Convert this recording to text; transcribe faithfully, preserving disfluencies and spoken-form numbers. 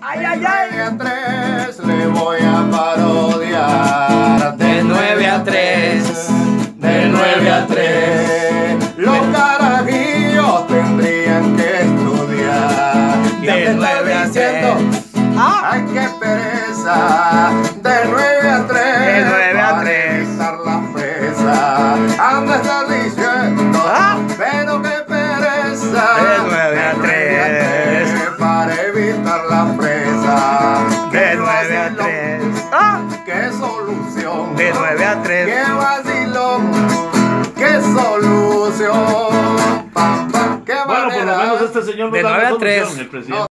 Ay, ay, ay. De nueve a tres le voy a parodiar. De nueve a tres. De nueve a tres. Los carajillos tendrían que estudiar. De nueve a tres. Ah. Ay, qué pereza. De nueve a tres. De nueve a tres. Para evitar la fresa. Anda a estar diciendo. Ah. Pero qué pereza. De nueve a tres. Para evitar la fresa. De nueve a tres. Ah. Qué solución. De nueve a tres. Qué vacilón. Qué solución. Pam, pam, qué Bueno, por lo manera. menos este señor nos De da nueve la a tres. solución, el presidente.